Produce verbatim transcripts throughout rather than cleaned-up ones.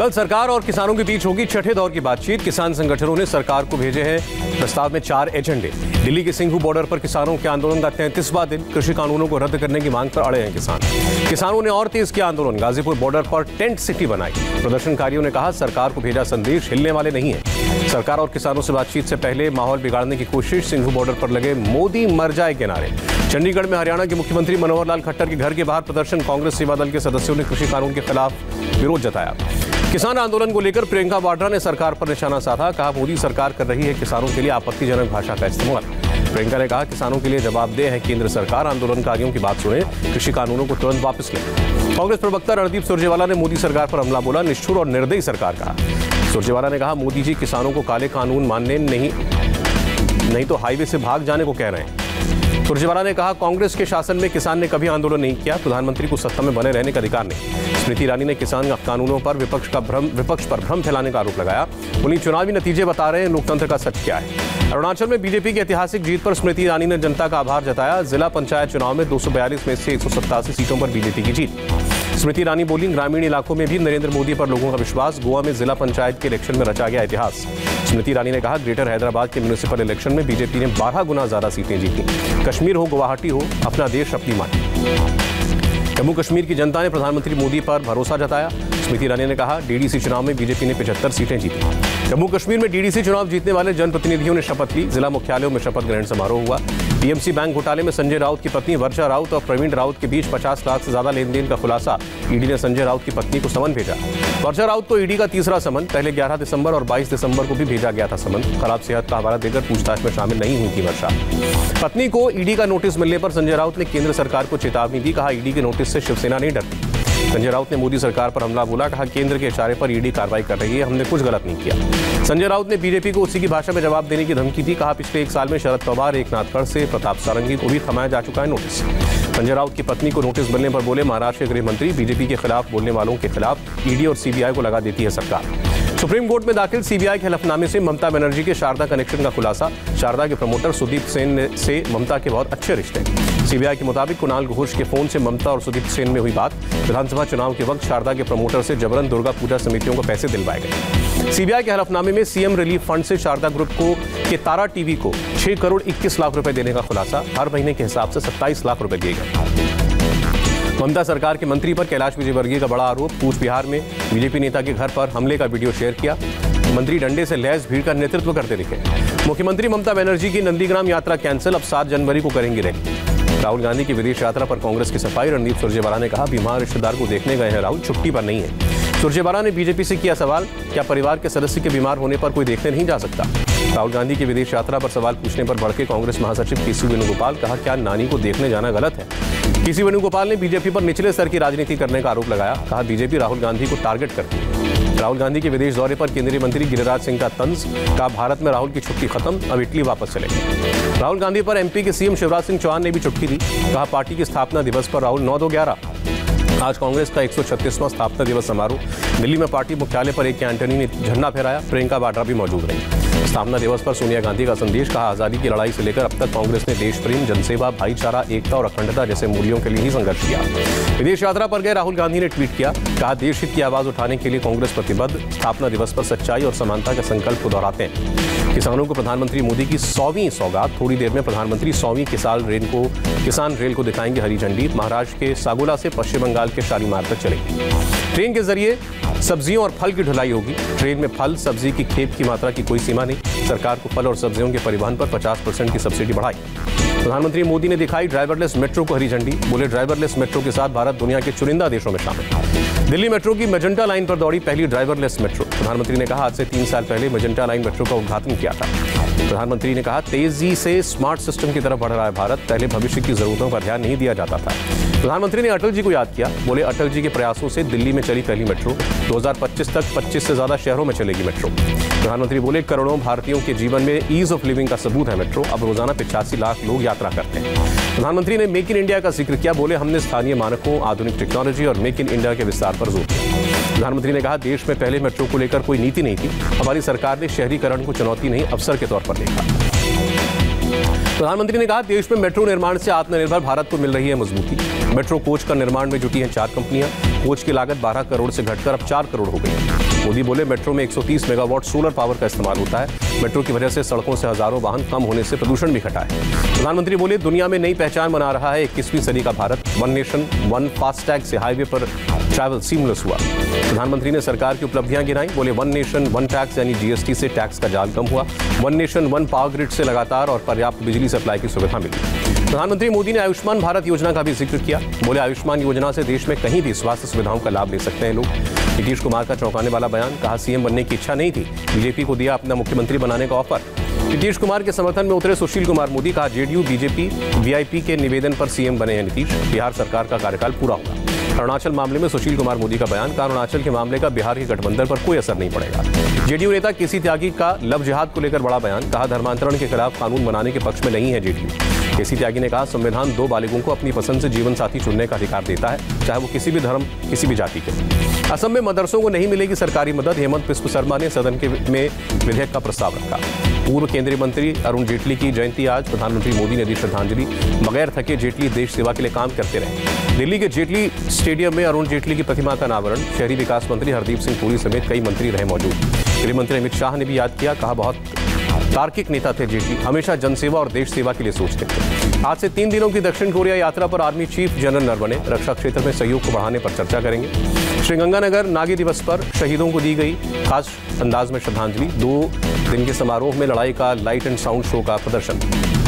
कल सरकार और किसानों के बीच होगी छठे दौर की बातचीत। किसान संगठनों ने सरकार को भेजे हैं प्रस्ताव में चार एजेंडे। दिल्ली के सिंघू बॉर्डर पर किसानों के आंदोलन का तैंतीसवां दिन। कृषि कानूनों को रद्द करने की मांग पर अड़े हैं किसान। किसानों ने और तेज किया आंदोलन। गाजीपुर बॉर्डर पर टेंट सिटी बनाई। प्रदर्शनकारियों ने कहा सरकार को भेजा संदेश हिलने वाले नहीं है। सरकार और किसानों से बातचीत से पहले माहौल बिगाड़ने की कोशिश। सिंघू बॉर्डर पर लगे मोदी मर जाए के नारे। चंडीगढ़ में हरियाणा के मुख्यमंत्री मनोहर लाल खट्टर के घर के बाहर प्रदर्शन। कांग्रेस सेवा दल के सदस्यों ने कृषि कानून के खिलाफ विरोध जताया। किसान आंदोलन को लेकर प्रियंका वाड्रा ने सरकार पर निशाना साधा। कहा मोदी सरकार कर रही है किसानों के लिए आपत्तिजनक भाषा का इस्तेमाल। प्रियंका ने कहा किसानों के लिए जवाबदेह है केंद्र सरकार। आंदोलनकारियों की बात सुने, कृषि कानूनों को तुरंत वापस लें। कांग्रेस प्रवक्ता रणदीप सुरजेवाला ने मोदी सरकार पर हमला बोला। निष्ठुर और निर्दयी सरकार कहा। सुरजेवाला ने कहा मोदी जी किसानों को काले कानून मानने नहीं नहीं तो हाईवे से भाग जाने को कह रहे हैं। सुरजेवाला ने कहा कांग्रेस के शासन में किसान ने कभी आंदोलन नहीं किया। प्रधानमंत्री को सत्ता में बने रहने का अधिकार नहीं। स्मृति ईरानी ने किसान कानूनों पर विपक्ष का भ्रम विपक्ष पर भ्रम फैलाने का आरोप लगाया। उन्हीं चुनावी नतीजे बता रहे हैं लोकतंत्र का सच क्या है। अरुणाचल में बीजेपी की ऐतिहासिक जीत पर स्मृति ईरानी ने जनता का आभार जताया। जिला पंचायत चुनाव में दो सौ बयालीस में से एक सौ सत्तासी सीटों पर बीजेपी की जीत। स्मृति ईरानी बोली ग्रामीण इलाकों में भी नरेंद्र मोदी पर लोगों का विश्वास। गोवा में जिला पंचायत के इलेक्शन में रचा गया इतिहास। स्मृति ईरानी ने कहा ग्रेटर हैदराबाद के म्युनिसिपल इलेक्शन में बीजेपी ने बारह गुना ज्यादा सीटें जीती। कश्मीर हो गुवाहाटी हो अपना देश अपनी माटी। जम्मू कश्मीर की जनता ने प्रधानमंत्री मोदी पर भरोसा जताया। स्मृति ईरानी ने कहा डीडीसी चुनाव में बीजेपी ने पचहत्तर सीटें जीती। जम्मू कश्मीर में डीडीसी चुनाव जीतने वाले जनप्रतिनिधियों ने शपथ ली। जिला मुख्यालयों में शपथ ग्रहण समारोह हुआ। पीएमसी बैंक घोटाले में संजय राउत की पत्नी वर्षा राउत और प्रवीण राउत के बीच पचास लाख से ज्यादा लेन देन का खुलासा। ईडी ने संजय राउत की पत्नी को समन भेजा। वर्षा राउत को ईडी का तीसरा समन। पहले ग्यारह दिसंबर और बाईस दिसंबर को भी भेजा गया था समन। खराब सेहत का हवाला देकर पूछताछ में शामिल नहीं हुई थी वर्षा। पत्नी को ईडी का नोटिस मिलने पर संजय राउत ने केंद्र सरकार को चेतावनी दी। कहा ईडी के नोटिस से शिवसेना नहीं डरती। संजय राउत ने मोदी सरकार पर हमला बोला। कहा केंद्र के इशारे पर ईडी कार्रवाई कर रही है, हमने कुछ गलत नहीं किया। संजय राउत ने बीजेपी को उसी की भाषा में जवाब देने की धमकी दी। कहा पिछले एक साल में शरद पवार, एकनाथ खड़से, प्रताप सारंगी को भी थमाया जा चुका है नोटिस। संजय राउत की पत्नी को नोटिस मिलने पर बोले महाराष्ट्र के गृह मंत्री बीजेपी के खिलाफ बोलने वालों के खिलाफ ईडी और सीबीआई को लगा देती है सरकार। सुप्रीम कोर्ट में दाखिल सीबीआई के हलफनामे से ममता बनर्जी के शारदा कनेक्शन का खुलासा। शारदा के प्रमोटर सुदीप सेन से ममता के बहुत अच्छे रिश्ते। सीबीआई के मुताबिक कुणाल घोष के फोन से ममता और सुदीप सेन में हुई बात। विधानसभा चुनाव के वक्त शारदा के प्रमोटर से जबरन दुर्गा पूजा समितियों को पैसे दिलवाए गए। सीबीआई के हलफनामे में सीएम रिलीफ फंड से शारदा ग्रुप को के तारा टीवी को छह करोड़ इक्कीस लाख रुपए देने का खुलासा। हर महीने के हिसाब से सत्ताईस लाख रुपए दिए गए। ममता सरकार के मंत्री पर कैलाश विजयवर्गीय का बड़ा आरोप। कूच बिहार में बीजेपी नेता के घर पर हमले का वीडियो शेयर किया। मंत्री डंडे से लैस भीड़ का नेतृत्व करते दिखे। मुख्यमंत्री ममता बनर्जी की नंदीग्राम यात्रा कैंसिल। अब सात जनवरी को करेंगी रैली। राहुल गांधी की विदेश यात्रा पर कांग्रेस की सफाई। रणदीप सुरजेवाला ने कहा बीमार रिश्तेदार को देखने गए हैं राहुल, छुट्टी पर नहीं है। सुरजेवाला ने बीजेपी से किया सवाल क्या परिवार के सदस्य के बीमार होने पर कोई देखने नहीं जा सकता। राहुल गांधी की विदेश यात्रा पर सवाल पूछने पर भड़के कांग्रेस महासचिव केसी वेणुगोपाल। कहा क्या नानी को देखने जाना गलत है। केसी वेणुगोपाल ने बीजेपी पर निचले स्तर की राजनीति करने का आरोप लगाया। कहा बीजेपी राहुल गांधी को टारगेट करती है। राहुल गांधी के विदेश दौरे पर केंद्रीय मंत्री गिरिराज सिंह का तंज। कहा भारत में राहुल की छुट्टी खत्म, अब इटली वापस चलेंगे। राहुल गांधी पर एमपी के सीएम शिवराज सिंह चौहान ने भी चुटकी दी। कहा पार्टी की स्थापना दिवस पर राहुल नौ दो ग्यारह। आज कांग्रेस का एक सौ छत्तीसवां स्थापना दिवस समारोह। दिल्ली में पार्टी मुख्यालय पर एक कैंटनी ने झंडा फहराया। प्रियंका वाड्रा भी मौजूद रही। स्थापना दिवस पर सोनिया गांधी का संदेश। कहा आजादी की लड़ाई से लेकर अब तक कांग्रेस ने देश प्रेम, जनसेवा, भाईचारा, एकता और अखंडता जैसे मूल्यों के लिए ही संघर्ष किया। विदेश यात्रा पर गए राहुल गांधी ने ट्वीट किया। कहा देश हित की आवाज उठाने के लिए कांग्रेस प्रतिबद्ध। स्थापना दिवस पर सच्चाई और समानता के संकल्प को दोहराते हैं। किसानों को प्रधानमंत्री मोदी की सौवीं सौगात। थोड़ी देर में प्रधानमंत्री सौवीं किसान रेल को किसान रेल को दिखाएंगे हरी झंडी। महाराष्ट्र के सागोला से पश्चिम बंगाल के शालीमार तक चलेगी। ट्रेन के जरिए सब्जियों और फल की ढुलाई होगी। ट्रेन में फल सब्जी की खेप की मात्रा की कोई सीमा नहीं। सरकार को फल और सब्जियों के परिवहन पर पचास परसेंट की सब्सिडी बढ़ाई। प्रधानमंत्री मोदी ने दिखाई ड्राइवरलेस मेट्रो को हरी झंडी। बोले ड्राइवरलेस मेट्रो के साथ भारत दुनिया के चुनिंदा देशों में शामिल। दिल्ली मेट्रो की मेजेंटा लाइन पर दौड़ी पहली ड्राइवरलेस मेट्रो। प्रधानमंत्री ने कहा आज से तीन साल पहले मेजेंटा लाइन मेट्रो का उद्घाटन किया था। प्रधानमंत्री ने कहा तेजी से स्मार्ट सिस्टम की तरफ बढ़ रहा है भारत। पहले भविष्य की जरूरतों पर ध्यान नहीं दिया जाता था। प्रधानमंत्री ने अटल जी को याद किया। बोले अटल जी के प्रयासों से दिल्ली में चली पहली मेट्रो। दो हज़ार पच्चीस तक पच्चीस से ज्यादा शहरों में चलेगी मेट्रो। प्रधानमंत्री बोले करोड़ों भारतीयों के जीवन में ईज ऑफ लिविंग का सबूत है मेट्रो। अब रोजाना पिचासी लाख लोग यात्रा करते हैं। प्रधानमंत्री ने मेक इन इंडिया का जिक्र किया। बोले हमने स्थानीय मानकों, आधुनिक टेक्नोलॉजी और मेक इन इंडिया के विस्तार पर जोर दिया। प्रधानमंत्री ने कहा देश में पहले मेट्रो को लेकर कोई नीति नहीं थी। हमारी सरकार ने शहरीकरण को चुनौती नहीं अवसर के तौर पर देखा। प्रधानमंत्री ने कहा देश में मेट्रो निर्माण से आत्मनिर्भर भारत को मिल रही है मजबूती। मेट्रो कोच का निर्माण में जुटी हैं चार कंपनियां। कोच की लागत बारह करोड़ से घटकर अब चार करोड़ हो गई है। मोदी बोले मेट्रो में एक सौ तीस मेगावाट सोलर पावर का इस्तेमाल होता है। मेट्रो की वजह से सड़कों से हजारों वाहन कम होने से प्रदूषण भी घटा है। प्रधानमंत्री बोले दुनिया में नई पहचान बना रहा है इक्कीसवीं सदी का Bharat. One nation one FASTag से हाईवे पर ट्रैवल सीमलेस हुआ। प्रधानमंत्री ने सरकार की उपलब्धियां गिनाई। बोले वन नेशन वन टैक्स यानी जीएसटी से टैक्स का जाल कम हुआ। One nation one power grid से लगातार और पर्याप्त बिजली सप्लाई की सुविधा मिली। प्रधानमंत्री मोदी ने आयुष्मान भारत योजना का भी जिक्र किया। बोले आयुष्मान योजना से देश में कहीं भी स्वास्थ्य सुविधाओं का लाभ ले सकते हैं लोग। नीतीश कुमार का चौंकाने वाला बयान, कहा सीएम बनने की इच्छा नहीं थी, बीजेपी को दिया अपना मुख्यमंत्री बनाने का ऑफर। नीतीश कुमार के समर्थन में उतरे सुशील कुमार मोदी, कहा जेडीयू बीजेपी वीआईपी के निवेदन पर सीएम बने हैं नीतीश, बिहार सरकार का कार्यकाल पूरा होगा। अरुणाचल मामले में सुशील कुमार मोदी का बयान, कहा अरुणाचल के मामले का बिहार के गठबंधन पर कोई असर नहीं पड़ेगा। जेडीयू नेता केसी त्यागी का लव जिहाद को लेकर बड़ा बयान, कहा धर्मांतरण के खिलाफ कानून बनाने के पक्ष में नहीं है जेडीयू। केसी त्यागी ने कहा संविधान दो बालिगों को अपनी पसंद से जीवन साथी चुनने का अधिकार देता है, चाहे वो किसी भी धर्म किसी भी जाति के। असम में मदरसों को नहीं मिलेगी सरकारी मदद, हेमंत बिस्व शर्मा ने सदन के में विधेयक का प्रस्ताव रखा। पूर्व केंद्रीय मंत्री अरुण जेटली की जयंती आज, प्रधानमंत्री मोदी ने दी श्रद्धांजलि। बगैर थके जेटली देश सेवा के लिए काम करते रहे। दिल्ली के जेटली स्टेडियम में अरुण जेटली की प्रतिमा का अनावरण, शहरी विकास मंत्री हरदीप सिंह पुरी समेत कई मंत्री रहे मौजूद। गृह मंत्री अमित शाह ने भी याद किया, कहा बहुत तार्किक नेता थे जेटली, हमेशा जनसेवा और देश सेवा के लिए सोचते थे। आज से तीन दिनों की दक्षिण कोरिया यात्रा पर आर्मी चीफ जनरल नरवणे रक्षा क्षेत्र में सहयोग को बढ़ाने पर चर्चा करेंगे। श्रीगंगानगर नागी दिवस पर शहीदों को दी गई खास अंदाज में श्रद्धांजलि। दो दिन के समारोह में लड़ाई का लाइट एंड साउंड शो का प्रदर्शन।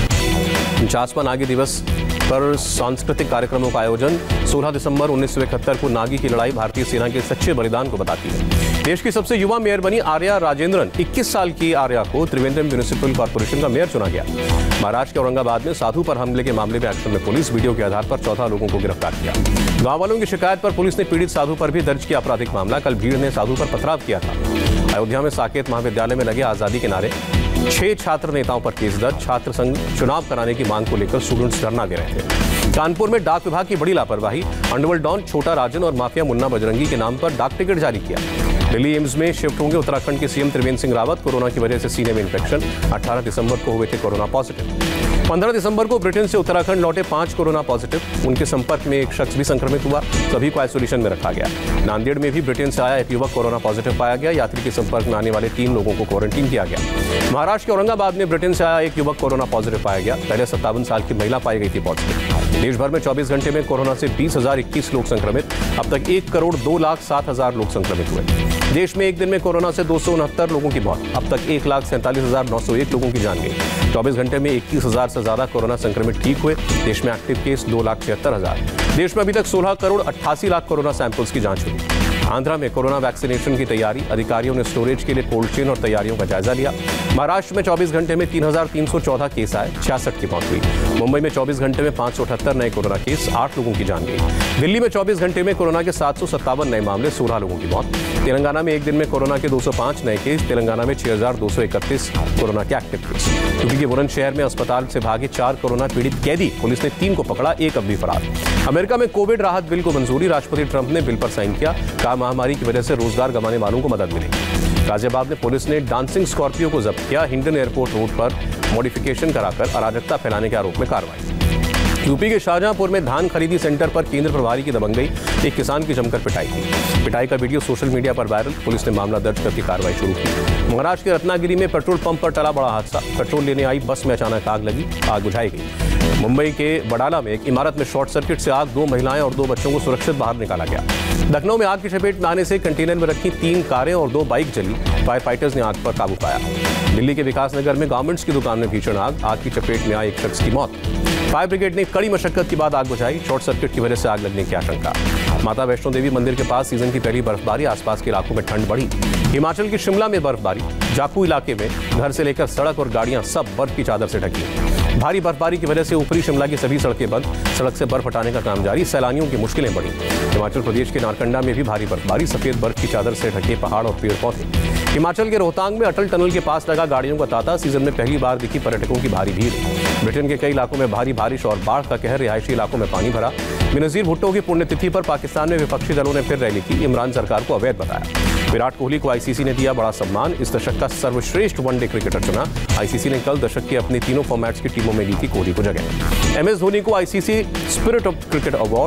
उनचासवां नागी दिवस पर सांस्कृतिक कार्यक्रमों का आयोजन। सोलह दिसंबर उन्नीस सौ इकहत्तर को नागी की लड़ाई भारतीय सेना के सच्चे बलिदान को बताती है। देश की सबसे युवा मेयर बनी आर्या राजेंद्रन। इक्कीस साल की आर्या को त्रिवेंद्रम म्युनिसिपल कॉर्पोरेशन का मेयर चुना गया। महाराष्ट्र के औरंगाबाद में साधु पर हमले के मामले में एक्शन में पुलिस, वीडियो के आधार पर चौदह लोगों को गिरफ्तार किया। गांव वालों की शिकायत पर पुलिस ने पीड़ित साधु पर भी दर्ज किया आपराधिक मामला। कल भीड़ ने साधु पर पथराव किया था। अयोध्या में साकेत महाविद्यालय में लगे आजादी के नारे, छह छात्र नेताओं पर केस दर्ज। छात्र संघ चुनाव कराने की मांग को लेकर स्टूडेंट्स धरना दे रहे थे। कानपुर में डाक विभाग की बड़ी लापरवाही, अंडरवर्ल्ड डॉन छोटा राजन और माफिया मुन्ना बजरंगी के नाम पर डाक टिकट जारी किया। दिल्ली एम्स में शिफ्ट होंगे उत्तराखंड के सीएम त्रिवेंद्र सिंह रावत। कोरोना की वजह से सीने में इंफेक्शन, अठारह दिसंबर को हुए थे कोरोना पॉजिटिव। पंद्रह दिसंबर को ब्रिटेन से उत्तराखंड लौटे पांच कोरोना पॉजिटिव। उनके संपर्क में एक शख्स भी संक्रमित हुआ, सभी को आइसोलेशन में रखा गया। नांदेड़ में भी ब्रिटेन से आया एक युवक कोरोना पॉजिटिव पाया गया। यात्री के संपर्क में आने वाले तीन लोगों को क्वारंटीन किया गया। महाराष्ट्र के औरंगाबाद में ब्रिटेन से आया एक युवक कोरोना पॉजिटिव पाया गया। पहले सत्तावन साल की महिला पाई गई थी पॉजिटिव। देश भर में चौबीस घंटे में कोरोना से बीस हजार इक्कीस लोग संक्रमित। अब तक एक करोड़ दो लाख सात हजार लोग संक्रमित हुए। देश में एक दिन में कोरोना से दो सौ उनहत्तर लोगों की मौत। अब तक एक लाख सैंतालीस हजार नौ सौ एक लोगों की जान गई। चौबीस घंटे में इक्कीस हजार से ज्यादा कोरोना संक्रमित ठीक हुए। देश में एक्टिव केस दो लाख छिहत्तर हजार। देश में अभी तक सोलह करोड़ अट्ठासी लाख कोरोना सैंपल्स की जांच हुई। आंध्रा में कोरोना वैक्सीनेशन की तैयारी, अधिकारियों ने स्टोरेज के लिए कोल्ड चेन और तैयारियों का जायजा लिया। महाराष्ट्र में चौबीस घंटे में तीन हजार तीन सौ चौदह केस आए, छियासठ की मौत हुई। मुंबई में चौबीस घंटे में पांच सौ अठहत्तर नए कोरोना केस, आठ लोगों की जान गई। दिल्ली में चौबीस घंटे में कोरोना के सात सौ सत्तावन नए मामले, सोलह लोगों की मौत। तेलंगाना में एक दिन में कोरोना के दो सौ पांच नए केस। तेलंगाना में छह हजार दो सौ इकतीस कोरोना के एक्टिव केस। यूपी के बुलंदशहर में अस्पताल से भागे चार कोरोना पीड़ित कैदी, पुलिस ने तीन को पकड़ा, एक अब भी फरार। अमेरिका में कोविड राहत बिल को मंजूरी, राष्ट्रपति ट्रंप ने बिल पर साइन किया। कहा महामारी की वजह से रोजगार गंवाने वालों को मदद मिलेगी। गाजियाबाद में पुलिस ने डांसिंग स्कॉर्पियो को जब्त किया। हिंडन एयरपोर्ट रोड पर मॉडिफिकेशन कराकर अराजकता फैलाने के आरोप में कार्रवाई। यूपी के शाहजहांपुर में धान खरीदी सेंटर पर केंद्र प्रभारी की दबंगई, एक किसान की जमकर पिटाई की। पिटाई का वीडियो सोशल मीडिया पर वायरल, पुलिस ने मामला दर्ज करके कार्रवाई शुरू की। महाराष्ट्र के रत्नागिरी में पेट्रोल पंप पर टला बड़ा हादसा, पेट्रोल लेने आई बस में अचानक आग लगी, आग बुझाई गई। मुंबई के बडाला में एक इमारत में शॉर्ट सर्किट से आग, दो महिलाएं और दो बच्चों को सुरक्षित बाहर निकाला गया। लखनऊ में आग की चपेट में आने से कंटेनर में रखी तीन कारें और दो बाइक जली, फायर फाइटर्स ने आग पर काबू पाया। दिल्ली के विकासनगर में गारमेंट्स की दुकान में भीषण आग, आग की चपेट में आई एक शख्स की मौत। फायर ब्रिगेड ने कड़ी मशक्कत के बाद आग बुझाई, शॉर्ट सर्किट की वजह से आग लगने की आशंका। माता वैष्णो देवी मंदिर के पास सीजन की पहली बर्फबारी, आसपास के इलाकों में ठंड बढ़ी। हिमाचल के शिमला में बर्फबारी, जाकू इलाके में घर से लेकर सड़क और गाड़ियां सब बर्फ की चादर से ढकी। भारी बर्फबारी की वजह से ऊपरी शिमला की सभी सड़कें बंद, सड़क से बर्फ हटाने का काम जारी, सैलानियों की मुश्किलें बढ़ी। हिमाचल प्रदेश के नारकंडा में भी भारी बर्फबारी, सफेद बर्फ की चादर से ढके पहाड़ और पेड़ पौधे। हिमाचल के रोहतांग में अटल टनल के पास लगा गाड़ियों का तांता, सीजन में पहली बार दिखी पर्यटकों की भारी भीड़। ब्रिटेन के कई इलाकों में भारी बारिश और बाढ़ का कहर, रिहायशी इलाकों में पानी भरा। बेनजीर भुट्टो की पुण्यतिथि पर पाकिस्तान में विपक्षी दलों ने फिर रैली की, इमरान सरकार को अवैध बताया। विराट कोहली को आईसीसी ने दिया बड़ा सम्मान, इस दशक का सर्वश्रेष्ठ वनडे क्रिकेटर चुना। आईसीसी ने कल दशक के अपनी तीनों फॉर्मेट्स की टीमों में दी थी कोहली को जगह। एम एस धोनी को ICC spirit of cricket award.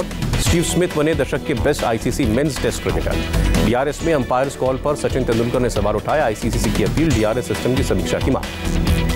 Steve Smith बने दशक के best ICC men's test cricketer. DRS में अंपायर्स कॉल पर सचिन तेंदुलकर ने सवाल उठाया, आईसीसी की अपील, डीआरएस सिस्टम की समीक्षा की मांग।